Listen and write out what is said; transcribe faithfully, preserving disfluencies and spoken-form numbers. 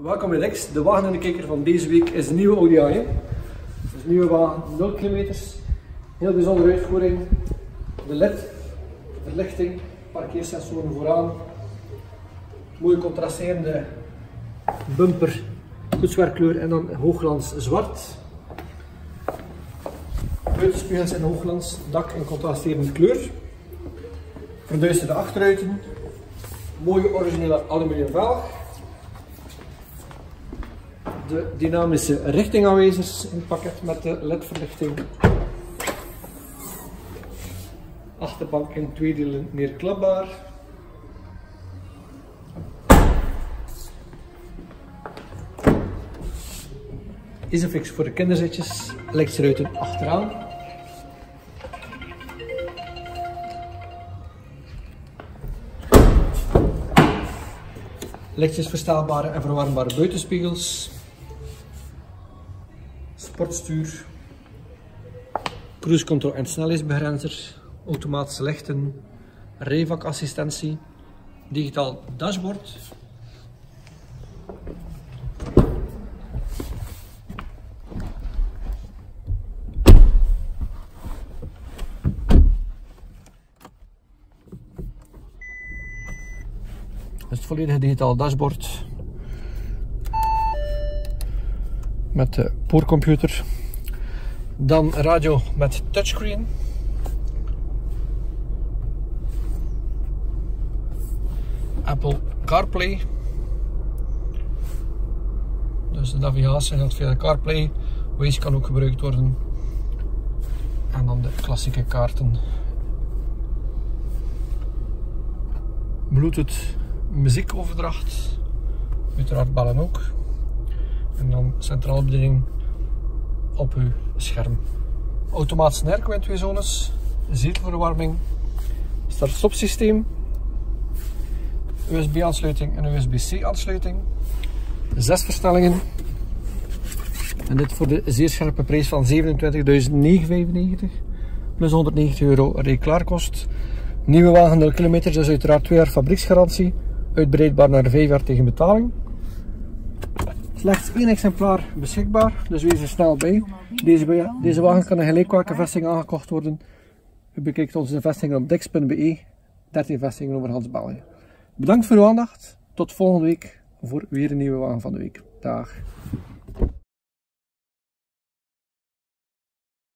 Welkom bij Lex. De wagen in de kijker van deze week is de nieuwe Audi A één. Dus nieuwe wagen, nul kilometers. Heel bijzondere uitvoering. De L E D, verlichting, parkeersensoren vooraan. Mooie contrasterende bumper, toetswerkkleur en dan hoogglans zwart. Buitenspiegels in hoogglans, dak in contrasterende kleur. Verduisterde achteruiten. Mooie originele aluminium velg. De dynamische richtingaanwijzers in het pakket met de L E D-verlichting. Achterbank in twee delen neerklapbaar. Isofix voor de kinderzitjes, lichtruiten achteraan. Lichtjes verstelbare en verwarmbare buitenspiegels. Sportstuur. Cruise control en snelheidsbegrenzer. Automatische lichten. Rijvakassistentie. Digitaal dashboard. Dus het volledige digitaal dashboard met de boordcomputer. Dan radio met touchscreen. Apple CarPlay. Dus de navigatie gaat via de CarPlay. Waze kan ook gebruikt worden. En dan de klassieke kaarten. Bluetooth muziekoverdracht. Uiteraard bellen ook. En dan centrale bediening op uw scherm. Automatische airco in twee zones. Zetelverwarming. Start-stop systeem. U S B aansluiting en U S B C aansluiting. Zes versnellingen. En dit voor de zeer scherpe prijs van zevenentwintigduizend negenhonderdvijfennegentig. Plus honderdnegentig euro rijklaarkost. Nieuwe wagen nul kilometer, dus uiteraard twee jaar fabrieksgarantie. Uitbreidbaar naar vijf jaar tegen betaling. Slechts één exemplaar beschikbaar, dus wees er snel bij. Deze, deze wagen kan in gelijk welke vesting aangekocht worden. U bekijkt onze vesting op dix punt be. dertien vestingen over Hans België. Bedankt voor uw aandacht. Tot volgende week voor weer een nieuwe wagen van de week. Dag.